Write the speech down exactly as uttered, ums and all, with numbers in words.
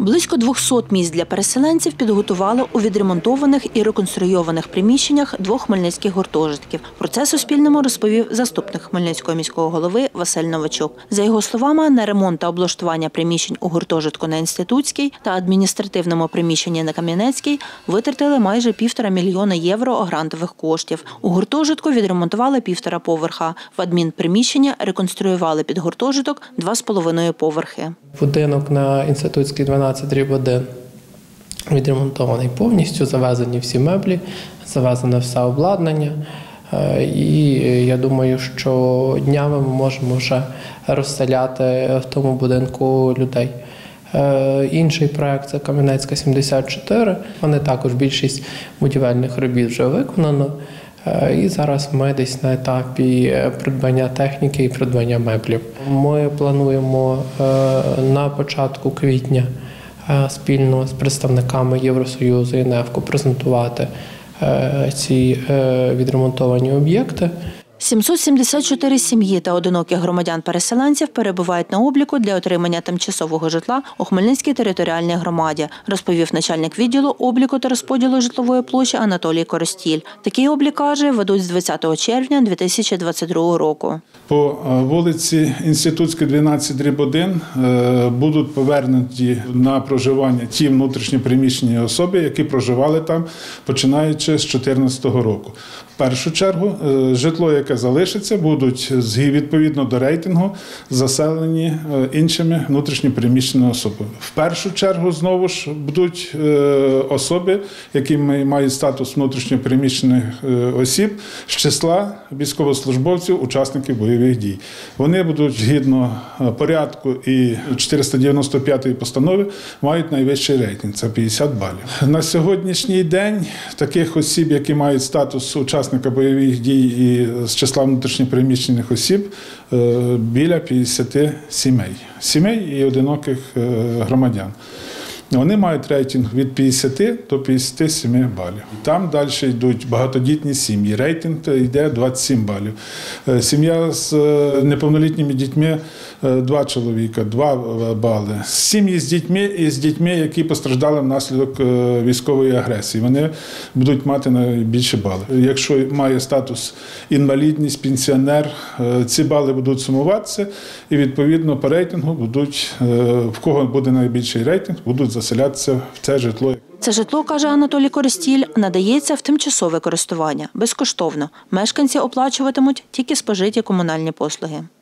Близько двохсот місць для переселенців підготували у відремонтованих і реконструйованих приміщеннях двох хмельницьких гуртожитків. Про це Суспільному розповів заступник Хмельницького міського голови Василь Новачук. За його словами, на ремонт та облаштування приміщень у гуртожитку на Інститутській та адміністративному приміщенні на Кам'янецькій витратили майже півтора мільйона євро грантових коштів. У гуртожитку відремонтували півтора поверха. В адмінприміщення реконструювали під гуртожиток два з половиною поверхи. Будинок на Інститутській дванадцять дріб один відремонтований повністю, завезені всі меблі, завезене все обладнання. І я думаю, що днями ми можемо вже розселяти в тому будинку людей. Інший проект – це Кам'янецька сімдесят чотири. Вони також більшість будівельних робіт вже виконано. І зараз ми десь на етапі придбання техніки і придбання меблів. Ми плануємо на початку квітня спільно з представниками Євросоюзу і НЕФКО презентувати ці відремонтовані об'єкти. сімсот сімдесят чотири сім'ї та одиноких громадян-переселенців перебувають на обліку для отримання тимчасового житла у Хмельницькій територіальній громаді, розповів начальник відділу обліку та розподілу житлової площі Анатолій Коростіль. Такий облік, каже, ведуть з двадцятого червня дві тисячі двадцять другого року. По вулиці Інститутській дванадцять дріб один будуть повернуті на проживання ті внутрішньо переміщені особи, які проживали там, починаючи з дві тисячі чотирнадцятого року. В першу чергу житло, яке залишиться, будуть відповідно до рейтингу заселені іншими внутрішньо переміщеними особами. В першу чергу знову ж будуть особи, які мають статус внутрішньо переміщених осіб з числа військовослужбовців, учасників бойових дій. Вони будуть згідно порядку і чотириста дев'яносто п'ятої постанови мають найвищий рейтинг – це п'ятдесят балів. На сьогоднішній день таких осіб, які мають статус учасника бойових дій і з числа внутрішньопереміщених осіб, біля п'ятдесят сімей. Сімей і одиноких громадян. Вони мають рейтинг від п'ятдесяти до п'ятдесяти семи балів. Там далі йдуть багатодітні сім'ї. Рейтинг йде двадцять сім балів. Сім'я з неповнолітніми дітьми – два чоловіка, два бали. Сім'ї з дітьми і з дітьми, які постраждали внаслідок військової агресії. Вони будуть мати найбільші бали. Якщо має статус інвалідність, пенсіонер, ці бали будуть сумуватися і відповідно по рейтингу будуть, в кого буде найбільший рейтинг, будуть заселятися в це житло. Це житло, каже Анатолій Коростіль, надається в тимчасове користування, безкоштовно. Мешканці оплачуватимуть тільки спожиті комунальні послуги.